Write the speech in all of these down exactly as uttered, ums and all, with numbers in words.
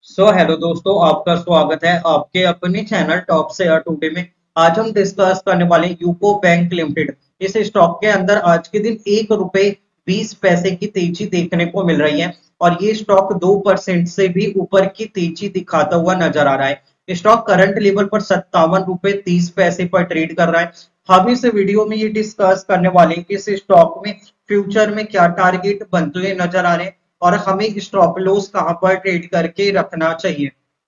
So hello दोस्तों, आपका स्वागत है आपके अपने चैनल टॉप शेयर टुडे में। आज हम डिस्कस करने वाले हैं यूको बैंक लिमिटेड। इस स्टॉक के अंदर आज के दिन एक रुपए बीस पैसे की तेजी देखने को मिल रही है और ये स्टॉक दो परसेंट से भी ऊपर की तेजी दिखाता हुआ नजर आ रहा है। स्टॉक करंट लेवल पर सत्तावन रुपए तीस पैसे पर ट्रेड कर रहा है। हम इस वीडियो में ये डिस्कस करने वाले हैं कि इस स्टॉक में फ्यूचर में क्या टारगेट बनते हुए नजर आ रहे हैं और हमें स्टॉप लॉस कहां पर ट्रेड करके रखना चाहिए।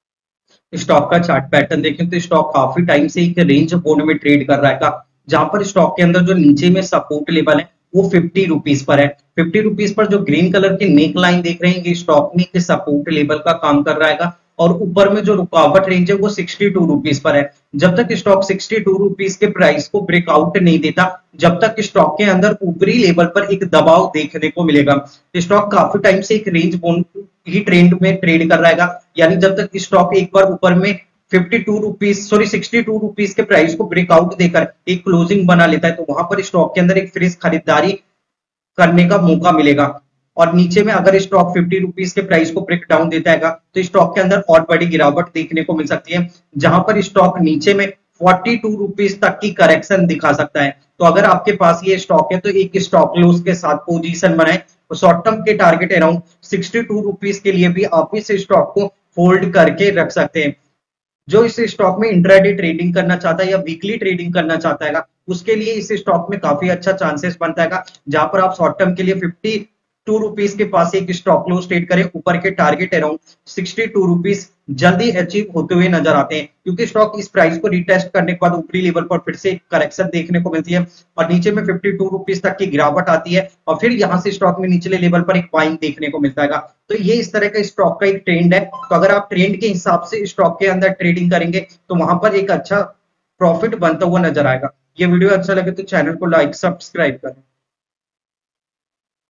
स्टॉक का चार्ट पैटर्न देखें तो स्टॉक काफी टाइम से एक रेंज बोर्ड में ट्रेड कर रहा है, जहां पर स्टॉक के अंदर जो नीचे में सपोर्ट लेवल है वो फिफ्टी रुपीज पर है। फिफ्टी रुपीज पर जो ग्रीन कलर की नेक लाइन देख रहे हैं ये स्टॉक में एक सपोर्ट लेवल का काम कर रहा है और ऊपर में जो रुकावट रेंज है वो सिक्सटी टू रुपीज पर है। जब तक स्टॉक सिक्सटी टू रुपीज के प्राइस को ब्रेकआउट नहीं देता, जब तक स्टॉक के अंदर ऊपरी लेवल पर एक दबाव देखने को मिलेगा। स्टॉक काफी टाइम से एक रेंज बोन ही ट्रेंड में ट्रेड कर रहा है, यानी जब तक स्टॉक एक बार ऊपर में fifty two rupees sorry sixty two rupees के प्राइस को ब्रेकआउट देकर एक क्लोजिंग बना लेता है तो वहां पर स्टॉक के अंदर एक फ्रेश खरीदारी करने का मौका मिलेगा। और नीचे में अगर स्टॉक फिफ्टी रुपीज के प्राइस को ब्रेक डाउन देता है तो स्टॉक के अंदर और बड़ी गिरावट देखने को मिल सकती है, जहां पर स्टॉक नीचे में फोर्टी टू रुपीज तक की करेक्शन दिखा सकता है। तो अगर आपके पास ये स्टॉक है तो एक स्टॉक लॉस के साथ पोजीशन बनाए। तो शॉर्ट टर्म के target around sixty two rupees के लिए भी आप इस स्टॉक को होल्ड करके रख सकते हैं। जो इस स्टॉक में इंट्राडे ट्रेडिंग करना चाहता है या वीकली ट्रेडिंग करना चाहता है उसके लिए इस स्टॉक में काफी अच्छा चांसेस बनता है, जहां पर आप शॉर्ट टर्म के लिए फिफ्टी टू रुपीज के पास एक स्टॉक लॉस ट्रेड करें। ऊपर के target around sixty two rupees जल्दी अचीव होते हुए नजर आते हैं, क्योंकि स्टॉक इस प्राइस को रिटेस्ट करने के बाद ऊपरी लेवल पर फिर से करेक्शन देखने को मिलती है और नीचे में फिफ्टी टू रुपीज तक की गिरावट आती है और फिर यहां से स्टॉक में निचले लेवल पर एक बाइंग देखने को मिलता है। तो ये इस तरह का स्टॉक का एक ट्रेंड है। तो अगर आप ट्रेंड के हिसाब से स्टॉक के अंदर ट्रेडिंग करेंगे तो वहां पर एक अच्छा प्रॉफिट बनता हुआ नजर आएगा। ये वीडियो अच्छा लगे तो चैनल को लाइक सब्सक्राइब करें।